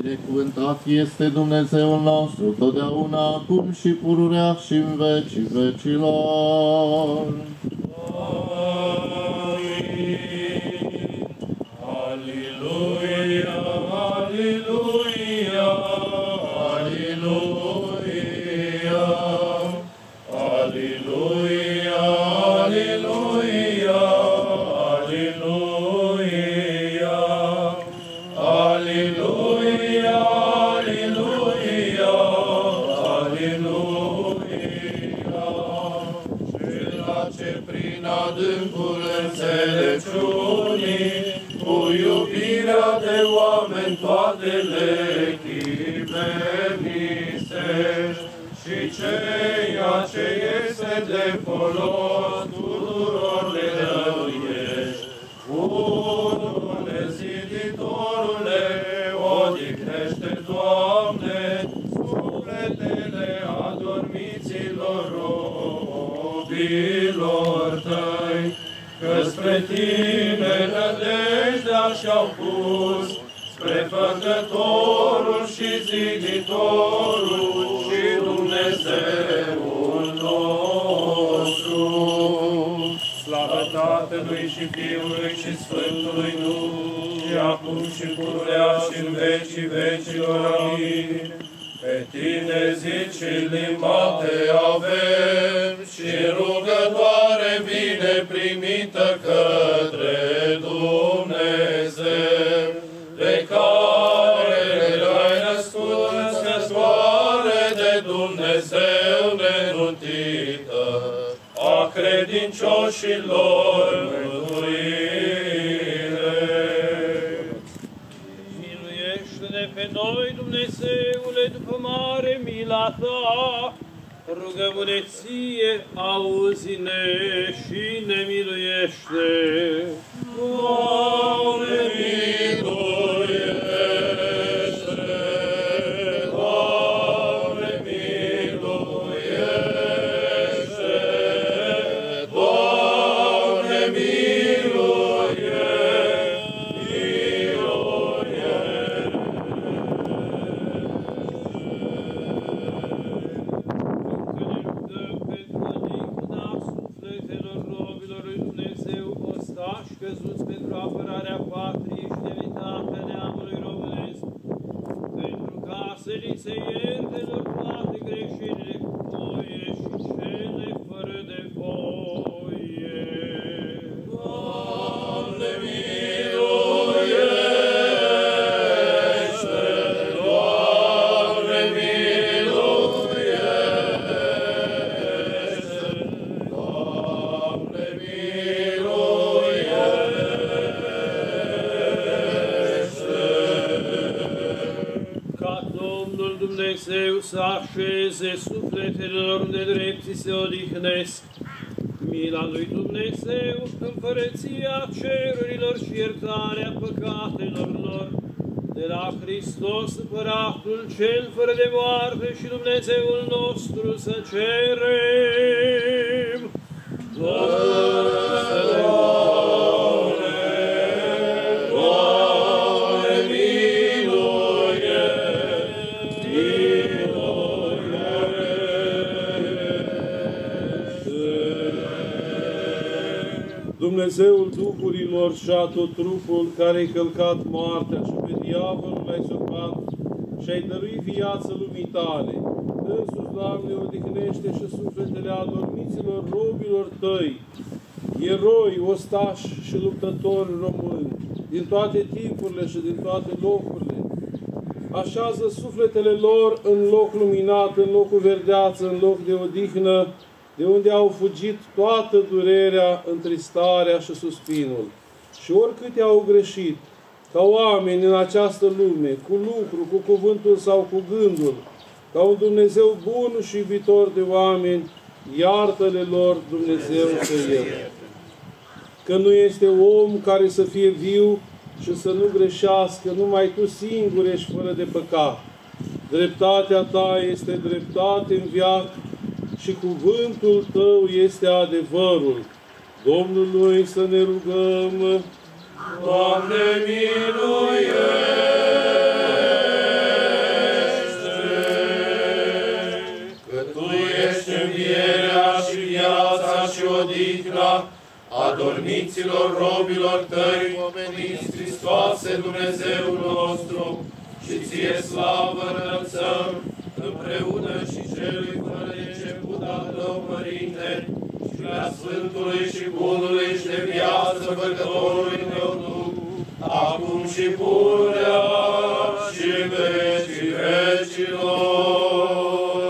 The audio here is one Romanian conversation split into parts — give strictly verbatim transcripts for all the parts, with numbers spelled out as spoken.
Binecuvântat este Dumnezeul nostru, totdeauna, acum și pururea și în vecii vecilor. Aleluia, aleluia, aleluia, aleluia, aleluia, aleluia, aleluia, aleluia, aleluia. Cela ce prin adâncul înțelepciunii, cu iubirea de oameni toate le chipemise, și ceea ce este de folos tuturor le dăruiești. Bunule Ziditorule, odihnește, Doamne, sufletele adormiților robilor Tăi, că spre Tine nădejdea și-au pus, spre Făcătorul și Ziditorul și Dumnezeul nostru. Slavă Tatălui și Fiului și Sfântului Duh, și acum și pururea și în vecii vecilor. Amin. Pe Tine zici limba te avem, și rugătoare bine primită către Dumnezeu, de care le-ai născut născătoare de Dumnezeu nenuntită, a credincioșilor mântuire. Miluiește-ne pe noi, Dumnezeule, după mare mila Ta, rugăm-ne Ție, auzi-ne și ne miluiește. Doamne, miluiește! Doamne, miluiește! Doamne, miluiește! Căzuți pentru apărarea patriei și demnitatea neamului românesc, pentru ca să li se ierte lor toate greșelile cu voie și cele fără de voie. Doamne, miluiește! Doamne, miluiește! Doamne, Dumnezeu să așeze sufletelor de drepții se odihnesc. Mila lui Dumnezeu, împărăția cerurilor și iertarea păcatelor lor, de la Hristos Împăratul cel fără de moarte și Dumnezeul nostru să cerem. Doamne, Dumnezeul Duhurilor și a tot trupul care ai călcat moartea și pe diavolul l-ai surpat și ai dăruit viață lumii tale. Însuși, Doamne, odihnește și sufletele adormiților robilor Tăi, eroi, ostași și luptători români, din toate timpurile și din toate locurile. Așează sufletele lor în loc luminat, în locul verdeață, în loc de odihnă, de unde au fugit toată durerea, întristarea și suspinul. Și oricât au greșit, ca oameni în această lume, cu lucru, cu cuvântul sau cu gândul, ca un Dumnezeu bun și iubitor de oameni, iartă-le lor, Dumnezeu să ierte. Că nu este om care să fie viu și să nu greșească, numai Tu singur ești fără de păcat. Dreptatea Ta este dreptate în veac și cuvântul Tău este adevărul. Domnului să ne rugăm. Doamne, miluiește! adormiților robilor tăi, pomeniți Hristoase, Dumnezeul nostru, și ție slavă înălțăm, împreună și celui fără început al tău, Părinte, și la Sfântului și Bunului și de viață Făcătorului tău Duh, acum și pururea și vecii vecilor.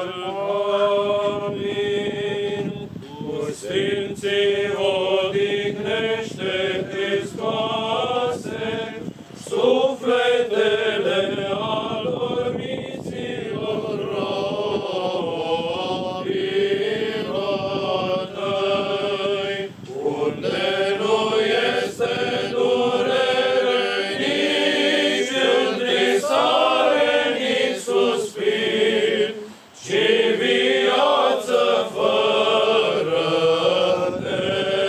Amin. Cu Sfinții odihnește, Hristoase, sufletele adormiților robilor tăi, unde nu este durere, nici întrisare, nici suspin, ci viață fără de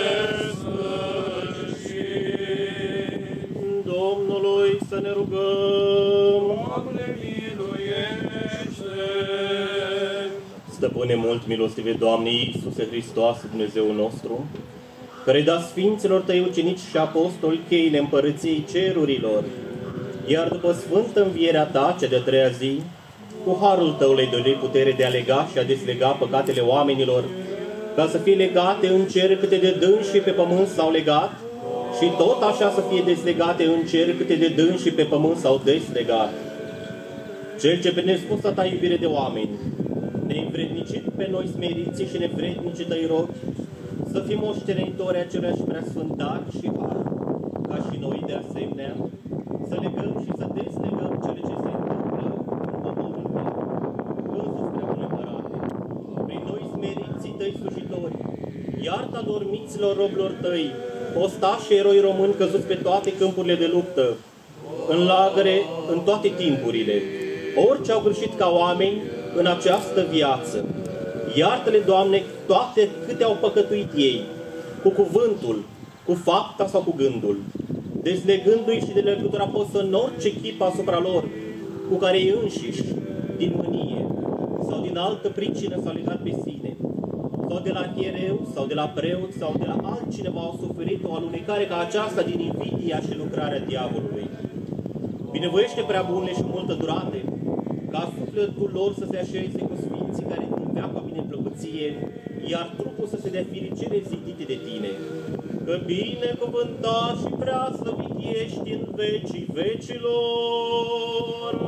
sfârșit. Domnului să ne rugăm. Doamne, miluiește! Stăpâne mult milostive, Doamne Iisuse Hristoase, Dumnezeul nostru, care da Sfinților Tăi ucenici și apostoli cheile împărăției cerurilor, iar după sfântă învierea Ta, cea de-a treia zi, cu harul Tău le-ai dăruit putere de a lega și a deslega păcatele oamenilor, ca să fie legate în cer câte de dânsi și pe pământ s-au legat, și tot așa să fie deslegate în cer câte de dânsi și pe pământ s-au deslegat. Cel ce pe nespusă Ta iubire de oameni, neînvrednicit pe noi smeriții și nevrednici Tăi rogi, să fim moștenitori aceluiași preasfânt dar și har, ca și noi de asemenea, să legăm și să deslegăm cele ce se întâmplă în poporul Tău, însuși prea bune Părate, prin noi smeriții Tăi slujitori, iartă adormiților robilor Tăi, ostași și eroi români căzuți pe toate câmpurile de luptă, în lagăre, în toate timpurile, orice au greșit ca oameni în această viață. Iartă-le, Doamne, toate câte au păcătuit ei, cu cuvântul, cu fapta sau cu gândul, dezlegându-i și de legătura posă în orice chip asupra lor, cu care ei înșiși, din mânie sau din altă pricină s-au legat pe sine, sau de la chiereu, sau de la preot, sau de la altcineva au suferit o alunecare ca aceasta din invidia și lucrarea diavolului. Binevoiește prea bunele și multă durate, ca sufletul lor să se așeze cu sfinții care din veaca bineplăcuție, iar trupul să se dea firii cele zidite de Tine. Că binecuvântat și prea slăvit ești în vecii vecilor.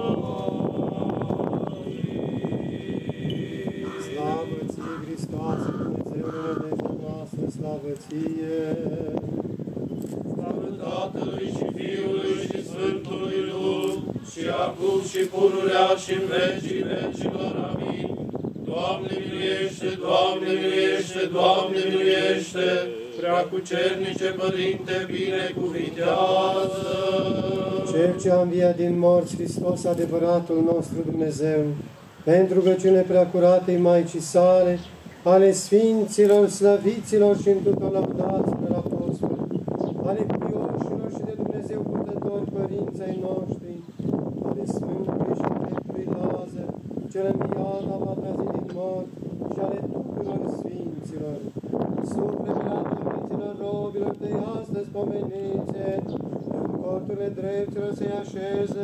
Slavă Ție, Hristoase, Dumnezeule Dumnezeu noastră, slavă Ție! Slavă Tatălui și Fiului și Sfântului Duh, și acum și pururea și în vecii vecilor. Amin. Doamne miluiește, Doamne miluiește, Doamne miluiește, Preacucernice Părinte, binecuvintează! Cel ce a înviat din morți, Hristos, adevăratul nostru Dumnezeu, pentru rugăciune preacuratei Maicii sale, ale Sfinților, Slăviților și întrutor lăudaților apostoli, ale cuvioșilor și de Dumnezeu purtători, părinții noștri, ale Sfântului și Dreptului Lazar, cel înviat a patra zi din morți, și ale tuturor Sfinților, sufletele adormiților robilor de astăzi pomenițe, în corturile dreptilor să-i așeze,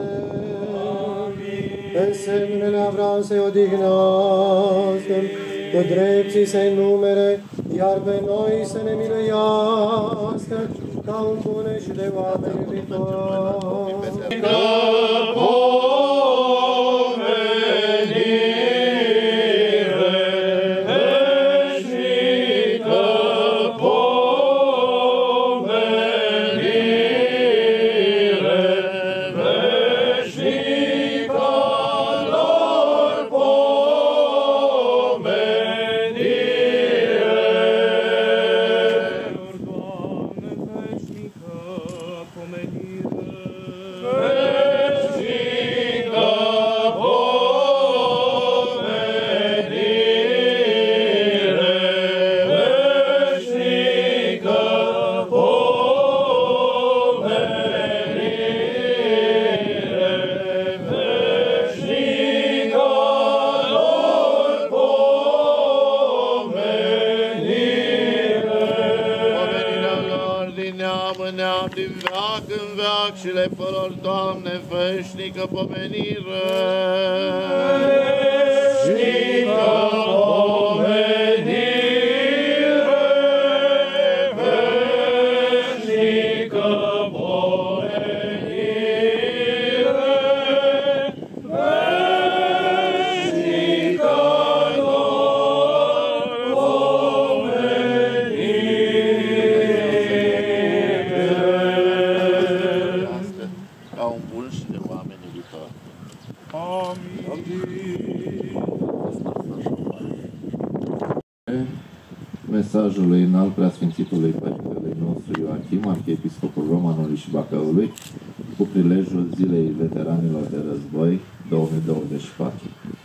în semnele Avram să-i odihnească, cu drepții să-i numere, iar pe noi să ne miluiască, ca un bune și de oameni iubitori. Veșnică și le fă-lor, Doamne, veșnică pomenire. Veșnică pomenire, veșnică pomenire, veșnică Ca un bun și de oameni iubitori. Mesajului înalt preasfințitului Părintelui nostru Ioachim, arhiepiscopul Romanului și Bacăului, cu prilejul Zilei Veteranilor de Război două mii douăzeci și patru.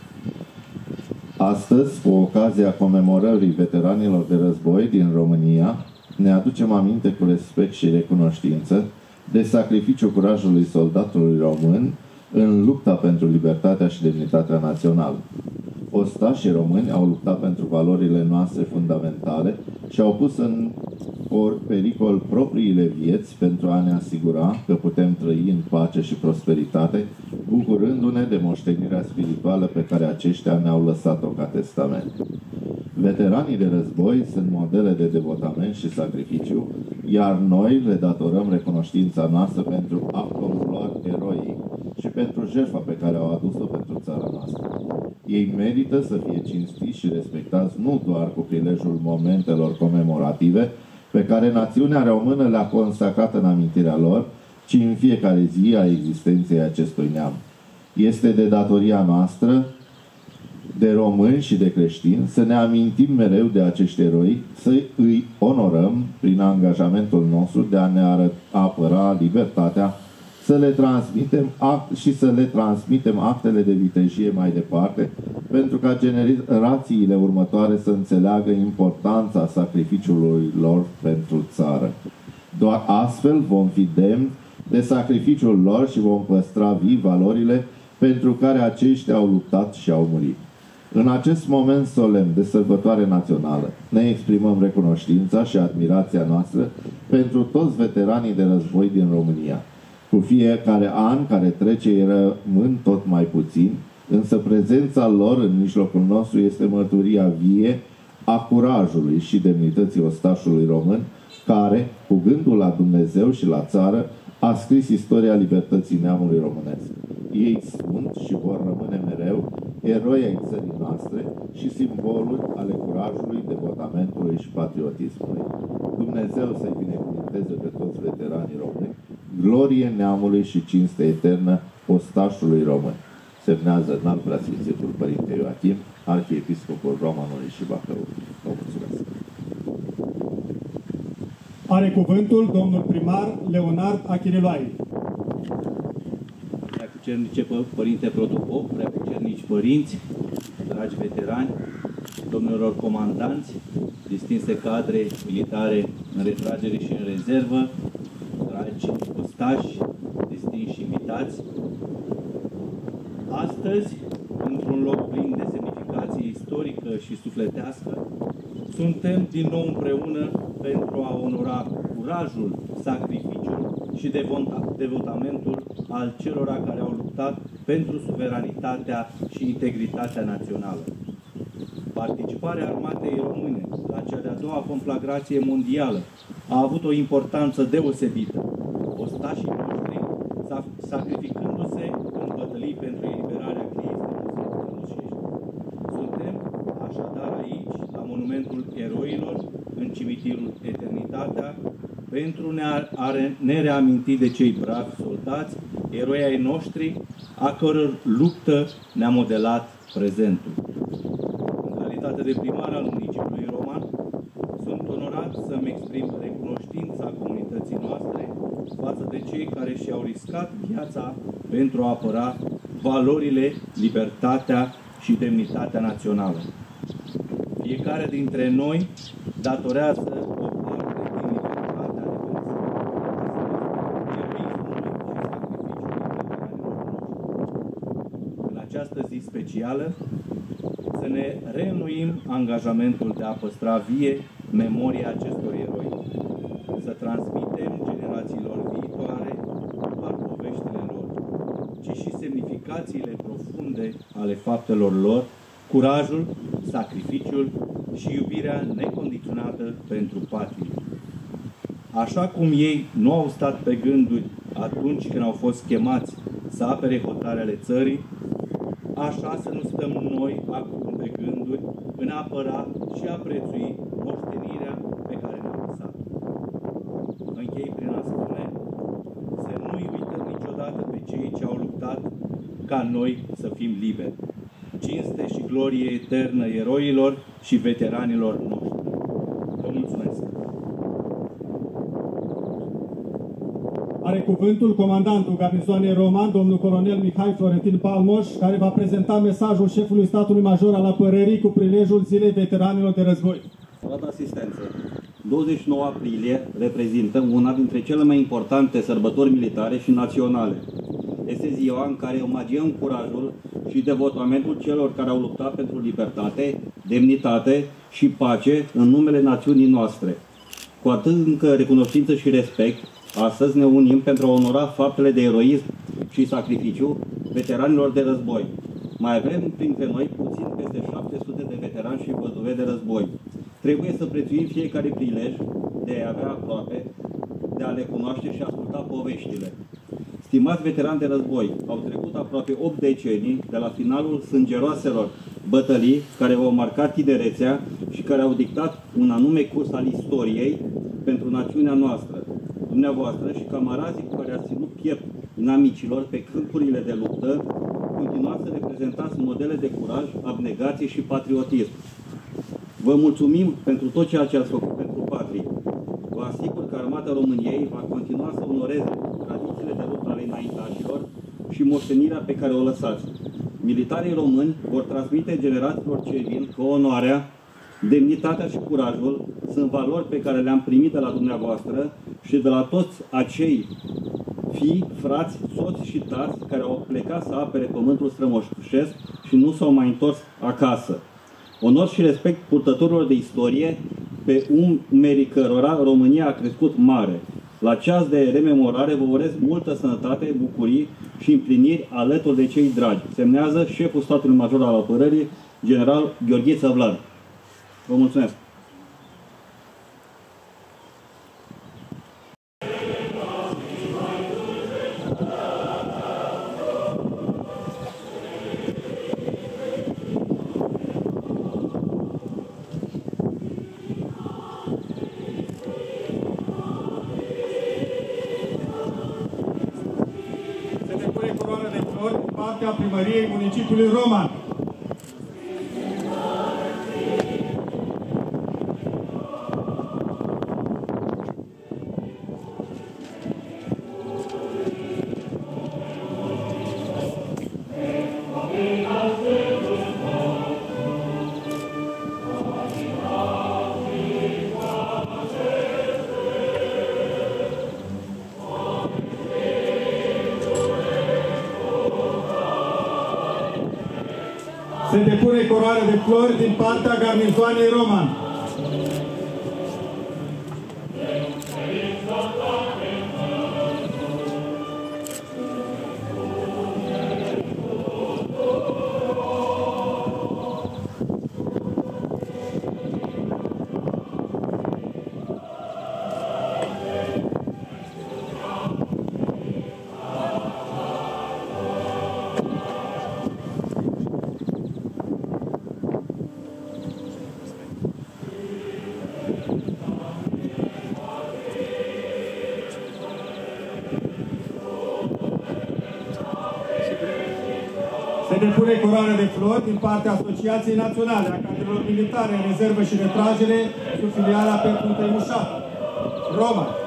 Astăzi, cu ocazia comemorării veteranilor de război din România, ne aducem aminte cu respect și recunoștință de sacrificiul curajului soldatului român în lupta pentru libertatea și demnitatea națională. Ostașii români au luptat pentru valorile noastre fundamentale și au pus în pericol propriile vieți pentru a ne asigura că putem trăi în pace și prosperitate, bucurându-ne de moștenirea spirituală pe care aceștia ne-au lăsat-o ca testament. Veteranii de război sunt modele de devotament și sacrificiu, iar noi le datorăm recunoștința noastră pentru actul lor eroic și pentru jertfa pe care au adus-o pentru țara noastră. Ei merită să fie cinstiți și respectați nu doar cu prilejul momentelor comemorative pe care națiunea română le-a consacrat în amintirea lor, ci în fiecare zi a existenței acestui neam. Este de datoria noastră, de români și de creștini, să ne amintim mereu de acești eroi, să îi onorăm prin angajamentul nostru de a ne apăra libertatea, să le transmitem act și să le transmitem actele de vitejie mai departe, pentru ca generațiile următoare să înțeleagă importanța sacrificiului lor pentru țară. Doar astfel vom fi demni de sacrificiul lor și vom păstra vii valorile pentru care aceștia au luptat și au murit. În acest moment solemn de sărbătoare națională, ne exprimăm recunoștința și admirația noastră pentru toți veteranii de război din România. Cu fiecare an care trece rămân tot mai puțin, însă prezența lor în mijlocul nostru este mărturia vie a curajului și demnității ostașului român, care, cu gândul la Dumnezeu și la țară, a scris istoria libertății neamului românesc. Ei sunt și vor rămâne mereu eroi ai țării noastre și simboluri ale curajului, devotamentului și patriotismului. Dumnezeu să-i binecuvânteze pe toți veteranii români, glorie neamului și cinste eternă ostașului român. Semnează înalt preasfințitul Părinte Ioachim, arhiepiscopul Romanului și Bacăului. Vă mulțumesc! Are cuvântul domnul primar Leonard Achiriloai. Preacucernice Părinte Protopop, preacucernici părinți, dragi veterani, domnilor comandanți, distinse cadre militare în retragere și în rezervă, dragi ostași, distinși invitați. Astăzi, într-un loc plin de semnificație istorică și sufletească, suntem din nou împreună pentru a onora curajul, sacrificiul și devotamentul al celora care au luptat pentru suveranitatea și integritatea națională. Participarea armatei române la cea de-a doua conflagrație mondială a avut o importanță deosebită. Ostașii noștri, sacrificându-se în bătălii pentru eliberarea Cristiei rusești. Suntem așadar aici, la monumentul eroilor, în cimitirul Eternitatea, pentru a ne reaminti de cei bravi soldați, eroi ai noștri, a căror luptă ne-a modelat prezentul. În calitate de primar al municipiului Roman, sunt onorat să-mi exprim recunoștința comunității noastre față de cei care și-au riscat viața pentru a apăra valorile, libertatea și demnitatea națională. Fiecare dintre noi datorează o parte din libertatea de în această zi specială, să ne reînnoim angajamentul de a păstra vie memoria acestor eroi, să transmitem generațiilor viitoare ci și semnificațiile profunde ale faptelor lor, curajul, sacrificiul și iubirea necondiționată pentru patrie. Așa cum ei nu au stat pe gânduri atunci când au fost chemați să apere hotarele țării, așa să nu stăm noi acum pe gânduri în a apăra și a prețui moștenirea pe care ne-a lăsat. Închei prin a spune să nu-i uităm niciodată pe cei ce au luptat ca noi să fim liberi. Cinste și glorie eternă eroilor și veteranilor noștri. Vă mulțumesc! Are cuvântul comandantul garnizoanei Roman, domnul colonel Mihai Florentin Palmoș, care va prezenta mesajul șefului statului major al apărării cu prilejul Zilei Veteranilor de Război. Stimată asistență, douăzeci și nouă aprilie reprezintă una dintre cele mai importante sărbători militare și naționale. Este ziua în care omagiem curajul și devotamentul celor care au luptat pentru libertate, demnitate și pace în numele națiunii noastre. Cu atâta recunoștință și respect, astăzi ne unim pentru a onora faptele de eroism și sacrificiu veteranilor de război. Mai avem printre noi puțin peste șapte sute de veterani și văduve de război. Trebuie să prețuim fiecare prilej de a avea aproape, de a le cunoaște și asculta poveștile. Stimați veterani de război, au trecut aproape opt decenii de la finalul sângeroaselor bătălii care au marcat tinerețea și care au dictat un anume curs al istoriei pentru națiunea noastră. Dumneavoastră și camarazii cu care ați ținut piept inamicilor pe câmpurile de luptă, continuați să reprezentați modele de curaj, abnegație și patriotism. Vă mulțumim pentru tot ceea ce ați făcut pentru patrie. Vă asigur că Armata României va continua să onoreze tradițiile de luptă ale înaintașilor și moștenirea pe care o lăsați. Militarii români vor transmite generațiilor ce vin că onoarea, demnitatea și curajul sunt valori pe care le-am primit de la dumneavoastră și de la toți acei fii, frați, soți și tați care au plecat să apere pământul strămoșesc și nu s-au mai întors acasă. Onor și respect purtătorilor de istorie, pe umerii cărora România a crescut mare. La ceas de rememorare vă urez multă sănătate, bucurii și împliniri alături de cei dragi. Semnează șeful statului major al apărării, general Gheorghiță Vlad. Vă mulțumesc! Partea primăriei municipiului Roman. Se depune coroare de flori din partea garnizoanei Roman. Se depune coroare de flori din partea Asociației Naționale a Cadrelor Militare în Rezervă și Retragere, sub filiala Petru Tăimușat, Roma.